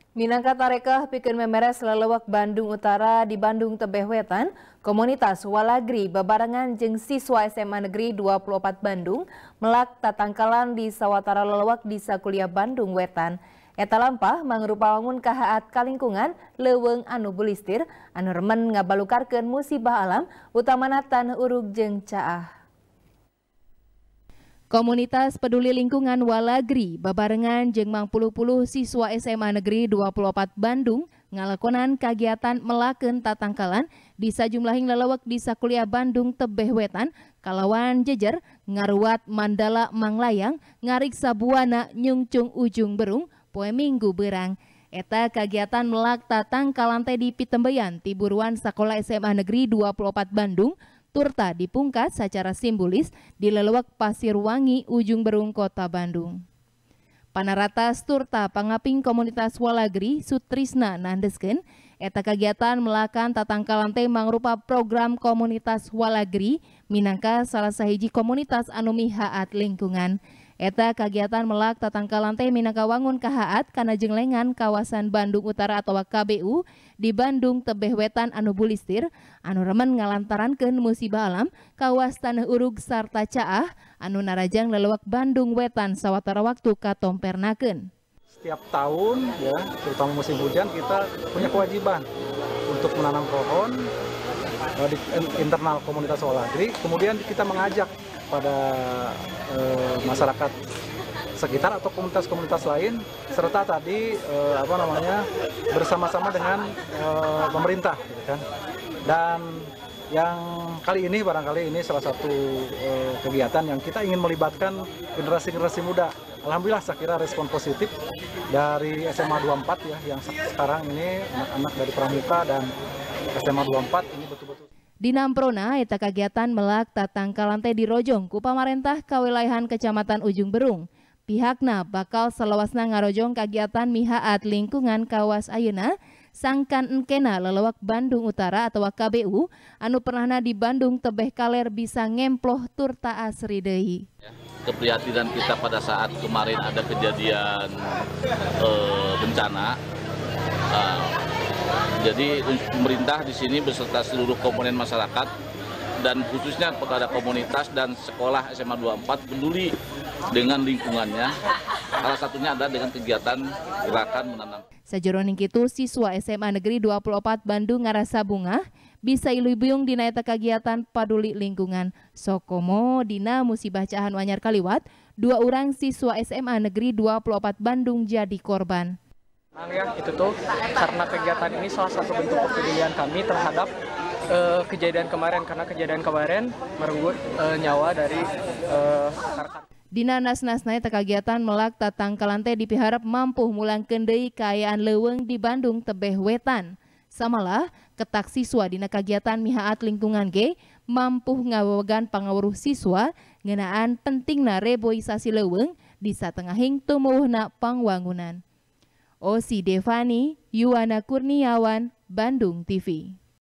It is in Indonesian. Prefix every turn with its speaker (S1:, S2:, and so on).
S1: Minangka tarekah pikeun memeres lelewek Bandung Utara di Bandung Tebeh Wetan, komunitas Walagri bebarengan jeung siswa SMA Negeri 24 Bandung melak tatangkalan di sawatara lelewek di Sakuliah Bandung Wetan. Eta lampah mangrupa wangun kahaat kalingkungan leuweung anu bulistir anu remen ngabalukarkeun musibah alam utamana taneuh urug jeung caah. Komunitas peduli lingkungan Walagri bebarengan jeung mangpuluh-puluh siswa SMA Negeri 24 Bandung ngalakonan kagiatan melakeun tatangkalan di sajumlahing lelewek di Sakuliah Bandung Tebeh Wetan kalawan jejer ngaruat Mandala Manglayang ngariksa buana nyungcung ujung berung poe Minggu beurang. Eta kagiatan melak tatangkalan teh di Pitembeyan tiburuan Sakola SMA Negeri 24 Bandung turta dipungkas secara simbolis di lelewek Pasir Wangi ujung berung kota Bandung. Panaratas turta pangaping komunitas Walagri Sutrisna nandeskeun eta kagiatan melakan tatangkalan teh mangrupa program komunitas Walagri minangka salah sahiji komunitas anu mihaat lingkungan. Eta kagiatan melak tatangkalan teh minangka wangun kahaat kana jenglengan kawasan Bandung Utara atau KBU di Bandung Tebeh Wetan anu bulistir anu remen ngalantarankeun musibah alam kawas taneuh urug sarta caah anu narajang lelewek Bandung Wetan sawatara waktu katompernakeun.
S2: Setiap tahun ya, terutama musim hujan kita punya kewajiban untuk menanam pohon di internal komunitas Walagri. Kemudian kita mengajak pada masyarakat sekitar atau komunitas-komunitas lain serta tadi bersama-sama dengan pemerintah gitu kan. Dan yang kali ini barangkali ini salah satu kegiatan yang kita ingin melibatkan generasi-generasi muda. Alhamdulillah saya kira respon positif dari SMA 24 ya yang sekarang ini anak-anak dari Pramuka dan SMA 24 ini betul-betul.
S1: Di Namprona eta kagiatan melak tatangkalan teh dirojong ku pamarentah kawilayahan Kecamatan Ujung Berung. Pihakna bakal salawasna ngarojong kagiatan mihaat lingkungan kawas ayeuna sangkan engkena lelewek Bandung Utara atau KBU anu pernahna di Bandung Tebeh Kaler bisa ngemploh turta asri deui.
S3: Keprihatinan kita pada saat kemarin ada kejadian bencana. Jadi pemerintah di sini beserta seluruh komponen masyarakat dan khususnya kepada komunitas dan sekolah SMA 24 peduli dengan lingkungannya. Salah satunya adalah dengan kegiatan gerakan menanam.
S1: Sajeroning kitu siswa SMA Negeri 24 Bandung ngarasa bunga bisa ilu-biung dina eta kagiatan paduli lingkungan. Sokomo dina musibah caahan anyar kaliwat, 2 orang siswa SMA Negeri 24 Bandung jadi korban.
S4: Ya, itu tuh karena kegiatan ini salah satu bentuk kepedulian kami terhadap kejadian kemarin, karena kejadian kemarin merenggut nyawa dari rekan-rekan.
S1: Dina nas-nasna eta kagiatan melak tatangkalan teh dipiharap mampu mulangkeun deui kaayaan leuweung di Bandung Tebeh Wetan. Samalah ketak siswa dina kagiatan mihaat lingkungan ge mampu ngawewegan pangawuruh siswa ngeunaan pentingna reboisasi leuweung di satengahing tumuwuhna pangwangunan. Osi Devani, Yuwana Kurniawan, Bandung TV.